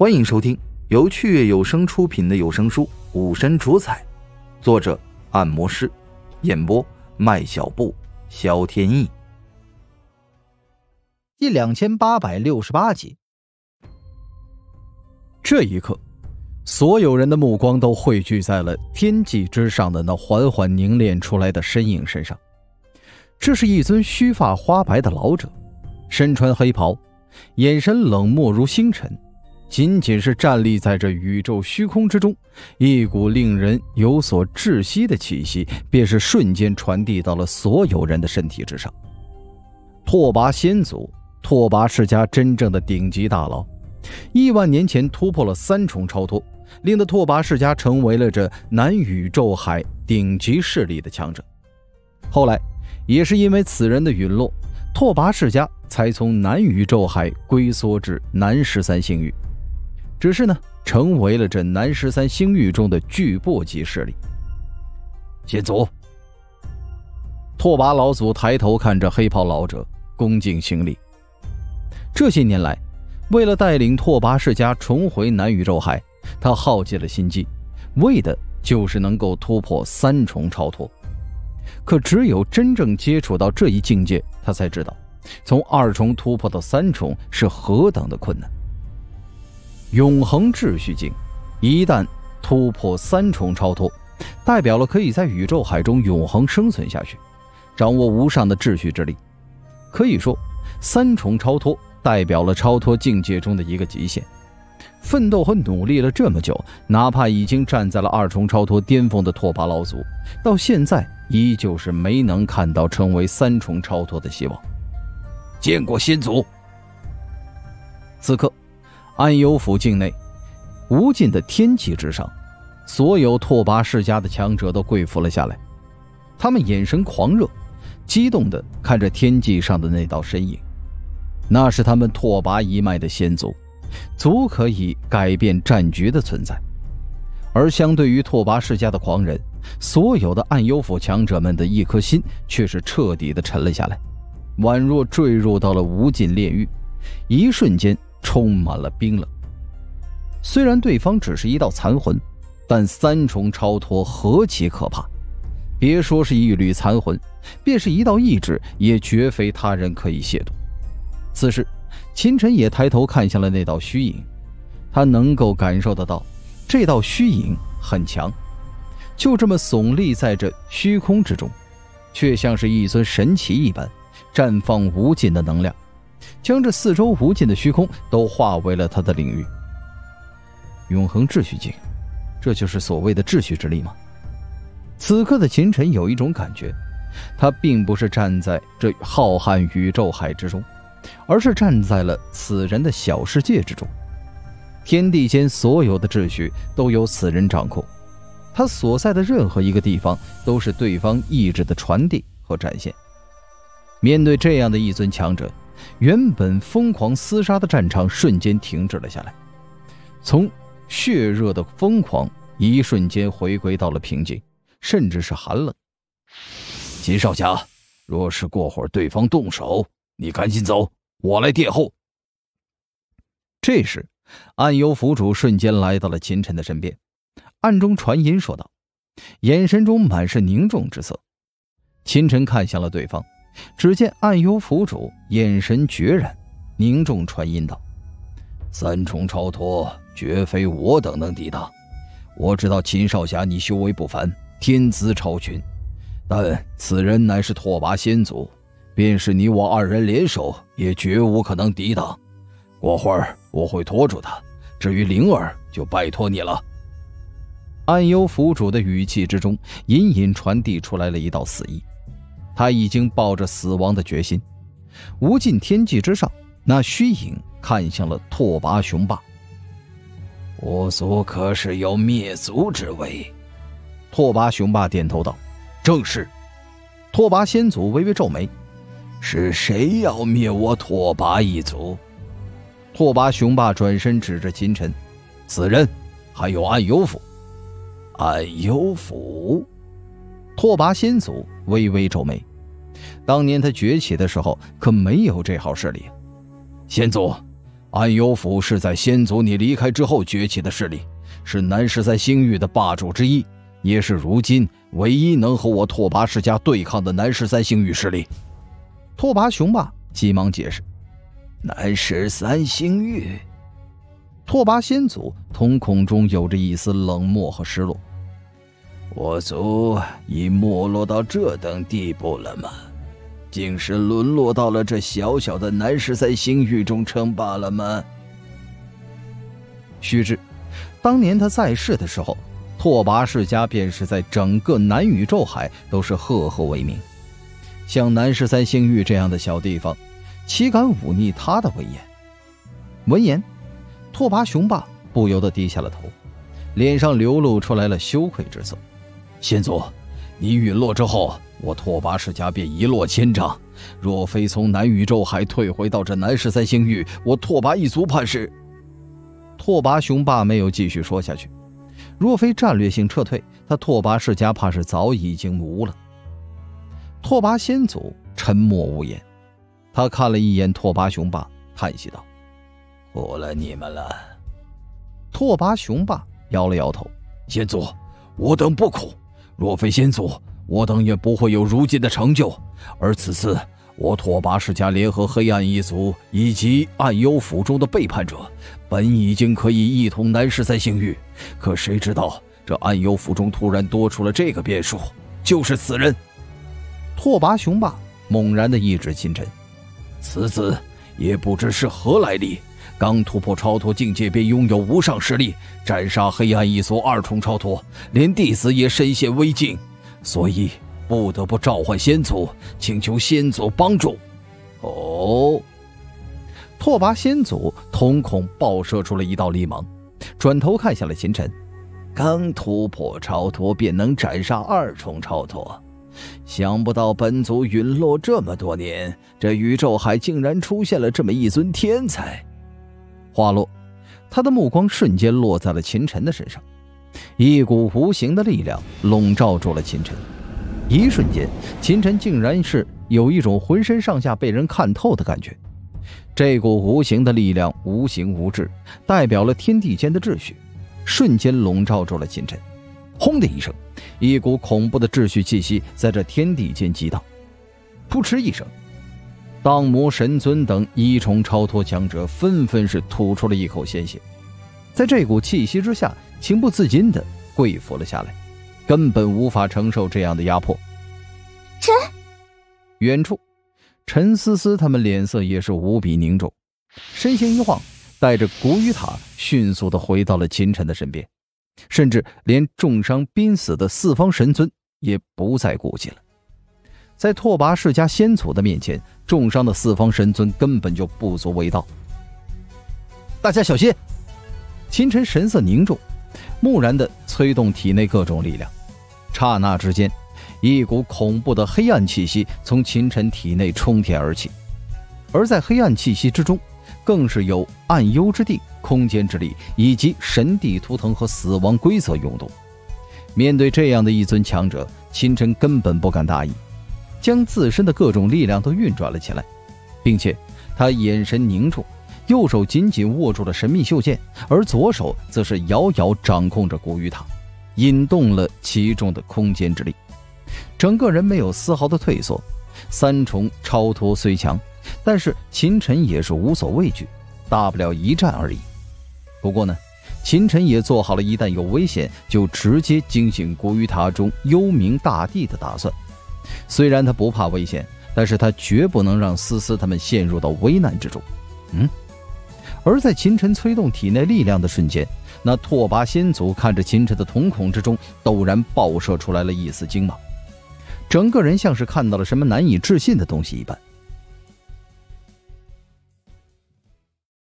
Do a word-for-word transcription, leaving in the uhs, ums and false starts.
欢迎收听由趣悦有声出品的有声书《武神主宰》，作者按摩师，演播麦小布、肖天意。 第两千八百六十八集。这一刻，所有人的目光都汇聚在了天际之上的那缓缓凝练出来的身影身上。这是一尊须发花白的老者，身穿黑袍，眼神冷漠如星辰，仅仅是站立在这宇宙虚空之中，一股令人有所窒息的气息便是瞬间传递到了所有人的身体之上。拓跋先祖，拓跋世家真正的顶级大佬，亿万年前突破了三重超脱，令得拓跋世家成为了这南宇宙海顶级势力的强者。后来也是因为此人的陨落，拓跋世家才从南宇宙海龟缩至南十三星域，只是呢成为了这南十三星域中的巨擘级势力。先祖，拓跋老祖抬头看着黑袍老者，恭敬行礼。这些年来，为了带领拓跋世家重回南宇宙海，他耗尽了心机，为的就是能够突破三重超脱。可只有真正接触到这一境界，他才知道从二重突破到三重是何等的困难。永恒秩序境一旦突破三重超脱，代表了可以在宇宙海中永恒生存下去，掌握无上的秩序之力。可以说，三重超脱代表了超脱境界中的一个极限。奋斗和努力了这么久，哪怕已经站在了二重超脱巅峰的拓跋老祖，到现在依旧是没能看到成为三重超脱的希望。见过先祖。此刻安幽府境内无尽的天际之上，所有拓跋世家的强者都跪伏了下来，他们眼神狂热，激动地看着天际上的那道身影。那是他们拓跋一脉的先祖，足可以改变战局的存在。而相对于拓跋世家的狂人，所有的暗幽府强者们的一颗心却是彻底的沉了下来，宛若坠入到了无尽炼狱，一瞬间充满了冰冷。虽然对方只是一道残魂，但三重超脱何其可怕，别说是一缕残魂，便是一道意志也绝非他人可以亵渎。此时秦晨也抬头看向了那道虚影，他能够感受得到这道虚影很强，就这么耸立在这虚空之中，却像是一尊神奇一般，绽放无尽的能量，将这四周无尽的虚空都化为了他的领域。永恒秩序境，这就是所谓的秩序之力吗？此刻的秦晨有一种感觉，他并不是站在这浩瀚宇宙海之中，而是站在了此人的小世界之中。天地间所有的秩序都由此人掌控，他所在的任何一个地方都是对方意志的传递和展现。面对这样的一尊强者，原本疯狂厮杀的战场瞬间停止了下来，从血热的疯狂一瞬间回归到了平静，甚至是寒冷。秦少侠，若是过会儿对方动手，你赶紧走，我来殿后。这时暗幽府主瞬间来到了秦晨的身边，暗中传音说道，眼神中满是凝重之色。秦晨看向了对方，只见暗幽府主眼神决然，凝重传音道，三重超脱绝非我等能抵挡。我知道秦少侠你修为不凡，天资超群，但此人乃是拓跋先祖，便是你我二人联手也绝无可能抵挡。过会儿我会拖住他，至于灵儿就拜托你了。暗幽府主的语气之中隐隐传递出来了一道死意，他已经抱着死亡的决心。无尽天际之上，那虚影看向了拓跋雄霸。我族可是有灭族之威？拓跋雄霸点头道，正是。拓跋先祖微微皱眉，是谁要灭我拓跋一族？拓跋雄霸转身指着秦晨，此人还有暗幽府。暗幽府？拓跋先祖微微皱眉，当年他崛起的时候可没有这号势力。先祖， 暗幽府是在先祖你离开之后崛起的势力，是南十三星域的霸主之一，也是如今唯一能和我拓跋世家对抗的南十三星域势力。 拓跋雄霸急忙解释： 南十三星域。 拓跋先祖瞳孔中有着一丝冷漠和失落。 我族已没落到这等地步了吗？竟是沦落到了这小小的南十三星域中称霸了吗？ 须知当年他在世的时候，拓跋世家便是在整个南宇宙海都是赫赫为名，像南十三星域这样的小地方，岂敢忤逆他的威严？闻言，拓跋雄霸不由得低下了头，脸上流露出来了羞愧之色。 先祖，你陨落之后，我拓跋世家便一落千丈，若非从南宇宙海退回到这南十三星域，我拓跋一族怕是…… 拓跋雄霸没有继续说下去，若非战略性撤退，他拓跋世家怕是早已经无了。拓跋先祖沉默无言，他看了一眼拓跋雄霸，叹息道： 苦了你们了。 拓跋雄霸摇了摇头： 先祖，我等不苦，若非先祖，我等也不会有如今的成就。而此次我拓跋世家联合黑暗一族以及暗幽府中的背叛者，本已经可以一统南十三星域，可谁知道这暗幽府中突然多出了这个变数，就是此人。 拓跋雄霸猛然地一指秦晨： 此子也不知是何来历，刚突破超脱境界便拥有无上实力，斩杀黑暗一族二重超脱，连弟子也身陷危境，所以不得不召唤先祖，请求先祖帮助。 哦，拓跋先祖瞳孔爆射出了一道厉芒，转头看向了秦晨： 刚突破超脱便能斩杀二重超脱，想不到本族陨落这么多年，这宇宙海竟然出现了这么一尊天才。 话落，他的目光瞬间落在了秦晨的身上，一股无形的力量笼罩住了秦晨。一瞬间，秦晨竟然是有一种浑身上下被人看透的感觉。这股无形的力量无形无质，代表了天地间的秩序，瞬间笼罩住了秦晨。轰的一声，一股恐怖的秩序气息在这天地间激荡。噗嗤一声，荡魔神尊等一重超脱强者纷纷是吐出了一口鲜血，在这股气息之下，情不自禁地跪伏了下来，根本无法承受这样的压迫。 陈， 远处，陈思思他们脸色也是无比凝重，身形一晃，带着古雨塔迅速地回到了秦晨的身边，甚至连重伤濒死的四方神尊也不再顾忌了。在拓跋世家先祖的面前，重伤的四方神尊根本就不足为道。大家小心！秦晨神色凝重，木然地催动体内各种力量。刹那之间，一股恐怖的黑暗气息从秦晨体内冲天而起，而在黑暗气息之中，更是有暗幽之地、空间之力以及神地图腾和死亡规则涌动。面对这样的一尊强者，秦晨根本不敢大意，将自身的各种力量都运转了起来，并且他眼神凝重，右手紧紧握住了神秘袖剑，而左手则是遥遥掌控着古雨塔，引动了其中的空间之力。整个人没有丝毫的退缩，三重超脱虽强，但是秦晨也是无所畏惧，大不了一战而已。不过呢，秦晨也做好了一旦有危险就直接惊醒古雨塔中幽冥大帝的打算。虽然他不怕危险，但是他绝不能让思思他们陷入到危难之中。嗯，而在秦晨催动体内力量的瞬间，那拓跋先祖看着秦晨的瞳孔之中陡然爆射出来了一丝精芒，整个人像是看到了什么难以置信的东西一般。